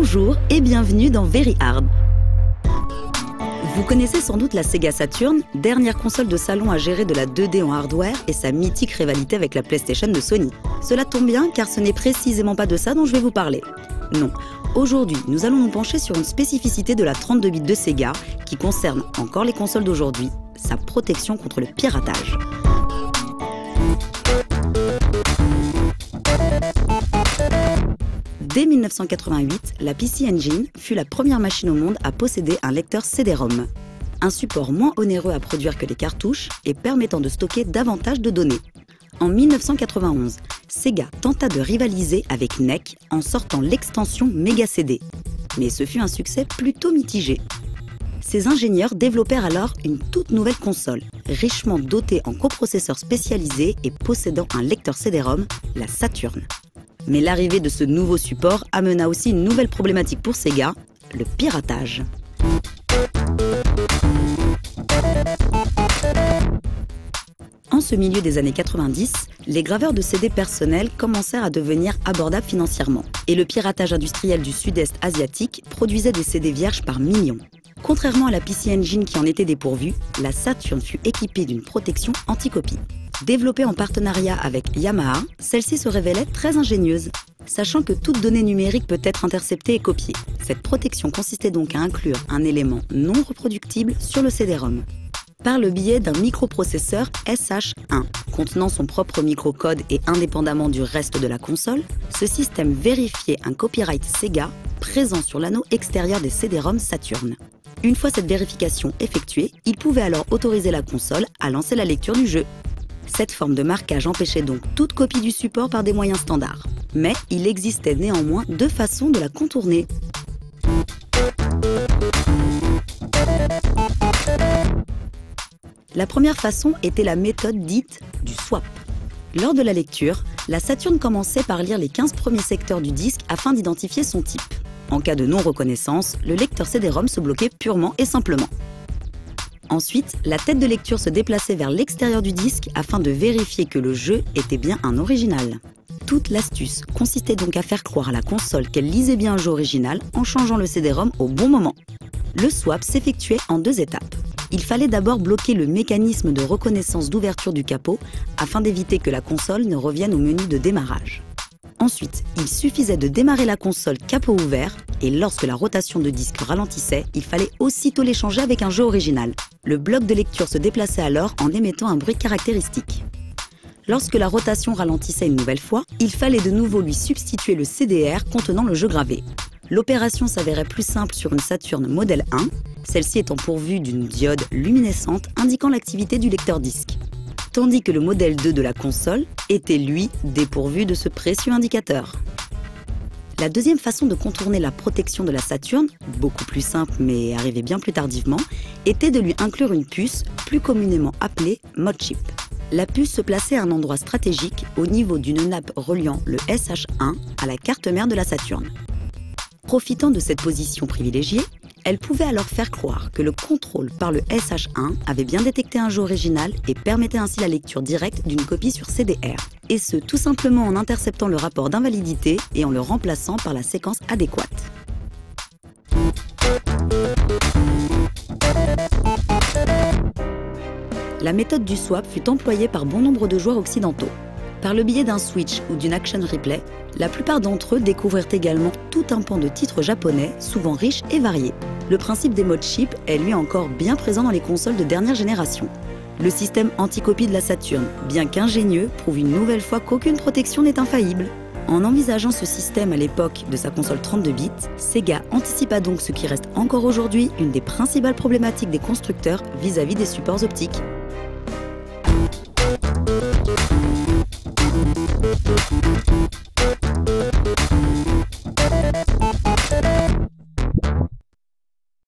Bonjour et bienvenue dans Very Hard. Vous connaissez sans doute la Sega Saturn, dernière console de salon à gérer de la 2D en hardware et sa mythique rivalité avec la PlayStation de Sony. Cela tombe bien car ce n'est précisément pas de ça dont je vais vous parler. Non, aujourd'hui nous allons nous pencher sur une spécificité de la 32 bits de Sega qui concerne encore les consoles d'aujourd'hui, sa protection contre le piratage. Dès 1988, la PC Engine fut la première machine au monde à posséder un lecteur CD-ROM. Un support moins onéreux à produire que les cartouches et permettant de stocker davantage de données. En 1991, Sega tenta de rivaliser avec NEC en sortant l'extension Mega CD. Mais ce fut un succès plutôt mitigé. Ces ingénieurs développèrent alors une toute nouvelle console, richement dotée en coprocesseurs spécialisés et possédant un lecteur CD-ROM, la Saturn. Mais l'arrivée de ce nouveau support amena aussi une nouvelle problématique pour Sega, le piratage. En ce milieu des années 90, les graveurs de CD personnels commencèrent à devenir abordables financièrement, et le piratage industriel du sud-est asiatique produisait des CD vierges par millions. Contrairement à la PC Engine qui en était dépourvue, la Saturn fut équipée d'une protection anti-copie. Développée en partenariat avec Yamaha, celle-ci se révélait très ingénieuse. Sachant que toute donnée numérique peut être interceptée et copiée, cette protection consistait donc à inclure un élément non reproductible sur le CD-ROM. Par le biais d'un microprocesseur SH1, contenant son propre microcode et indépendamment du reste de la console, ce système vérifiait un copyright Sega présent sur l'anneau extérieur des CD-ROM Saturn. Une fois cette vérification effectuée, il pouvait alors autoriser la console à lancer la lecture du jeu. Cette forme de marquage empêchait donc toute copie du support par des moyens standards. Mais il existait néanmoins deux façons de la contourner. La première façon était la méthode dite du swap. Lors de la lecture, la Saturn commençait par lire les 15 premiers secteurs du disque afin d'identifier son type. En cas de non-reconnaissance, le lecteur CD-ROM se bloquait purement et simplement. Ensuite, la tête de lecture se déplaçait vers l'extérieur du disque afin de vérifier que le jeu était bien un original. Toute l'astuce consistait donc à faire croire à la console qu'elle lisait bien un jeu original en changeant le CD-ROM au bon moment. Le swap s'effectuait en deux étapes. Il fallait d'abord bloquer le mécanisme de reconnaissance d'ouverture du capot afin d'éviter que la console ne revienne au menu de démarrage. Ensuite, il suffisait de démarrer la console capot ouvert et lorsque la rotation de disque ralentissait, il fallait aussitôt l'échanger avec un jeu original. Le bloc de lecture se déplaçait alors en émettant un bruit caractéristique. Lorsque la rotation ralentissait une nouvelle fois, il fallait de nouveau lui substituer le CDR contenant le jeu gravé. L'opération s'avérait plus simple sur une Saturn modèle 1, celle-ci étant pourvue d'une diode luminescente indiquant l'activité du lecteur disque. Tandis que le modèle 2 de la console était, lui, dépourvu de ce précieux indicateur. La deuxième façon de contourner la protection de la Saturn, beaucoup plus simple mais arrivée bien plus tardivement, était de lui inclure une puce, plus communément appelée mod chip. La puce se plaçait à un endroit stratégique au niveau d'une nappe reliant le SH1 à la carte mère de la Saturn. Profitant de cette position privilégiée, elle pouvait alors faire croire que le contrôle par le SH1 avait bien détecté un jeu original et permettait ainsi la lecture directe d'une copie sur CDR. Et ce, tout simplement en interceptant le rapport d'invalidité et en le remplaçant par la séquence adéquate. La méthode du swap fut employée par bon nombre de joueurs occidentaux. Par le biais d'un switch ou d'une action replay, la plupart d'entre eux découvrirent également tout un pan de titres japonais, souvent riches et variés. Le principe des mod chips est lui encore bien présent dans les consoles de dernière génération. Le système anti-copie de la Saturn, bien qu'ingénieux, prouve une nouvelle fois qu'aucune protection n'est infaillible. En envisageant ce système à l'époque de sa console 32 bits, Sega anticipa donc ce qui reste encore aujourd'hui une des principales problématiques des constructeurs vis-à-vis des supports optiques.